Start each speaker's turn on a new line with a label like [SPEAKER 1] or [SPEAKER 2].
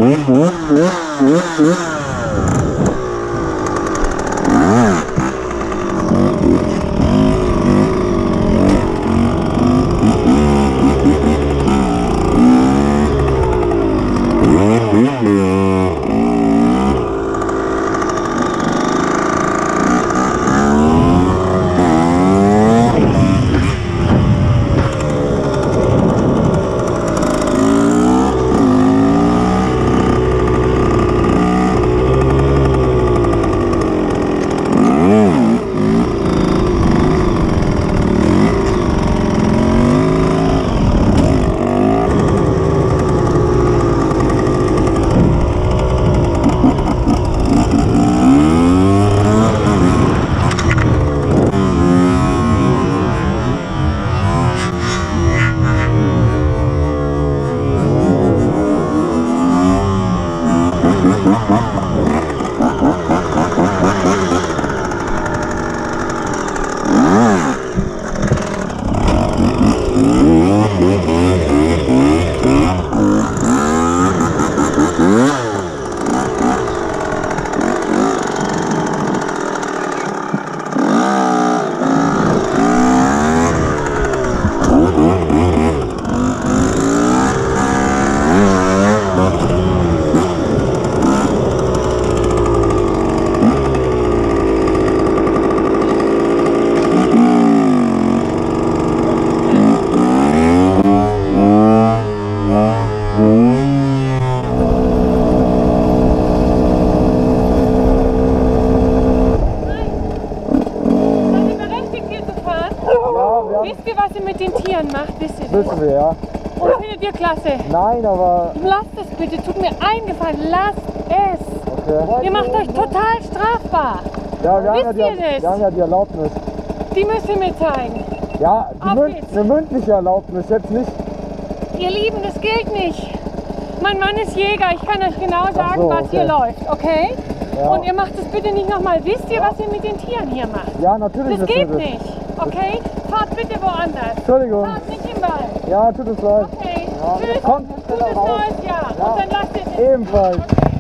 [SPEAKER 1] Wisst ihr, was ihr mit den Tieren macht? Wisst ihr das?
[SPEAKER 2] Wissen wir, ja.
[SPEAKER 1] Und findet ihr klasse?
[SPEAKER 2] Nein, aber...
[SPEAKER 1] Lasst es bitte, tut mir eingefallen, lasst es!
[SPEAKER 2] Okay.
[SPEAKER 1] Ihr macht euch total strafbar.
[SPEAKER 2] Ja, wir
[SPEAKER 1] Wisst
[SPEAKER 2] haben
[SPEAKER 1] ihr
[SPEAKER 2] ja
[SPEAKER 1] das?
[SPEAKER 2] wir haben ja die Erlaubnis.
[SPEAKER 1] Die müsst ihr mir zeigen.
[SPEAKER 2] Ja,
[SPEAKER 1] Auf geht's.
[SPEAKER 2] eine mündliche Erlaubnis, jetzt nicht.
[SPEAKER 1] Ihr Lieben, das gilt nicht. Mein Mann ist Jäger, ich kann euch genau sagen,
[SPEAKER 2] so,
[SPEAKER 1] was
[SPEAKER 2] okay.
[SPEAKER 1] hier läuft, okay?
[SPEAKER 2] Ja.
[SPEAKER 1] Und ihr macht es bitte nicht nochmal. Wisst ihr, was ihr mit den Tieren hier macht?
[SPEAKER 2] Ja, natürlich.
[SPEAKER 1] Das
[SPEAKER 2] wissen wir
[SPEAKER 1] geht nicht, okay? Fahrt bitte woanders.
[SPEAKER 2] Entschuldigung.
[SPEAKER 1] Fahrt nicht im Wald.
[SPEAKER 2] Ja, tut uns leid.
[SPEAKER 1] Okay,
[SPEAKER 2] Ja,
[SPEAKER 1] tschüss,
[SPEAKER 2] kommt
[SPEAKER 1] gutes neues Jahr.
[SPEAKER 2] Ja.
[SPEAKER 1] Und dann lasst ihr es.
[SPEAKER 2] Ebenfalls.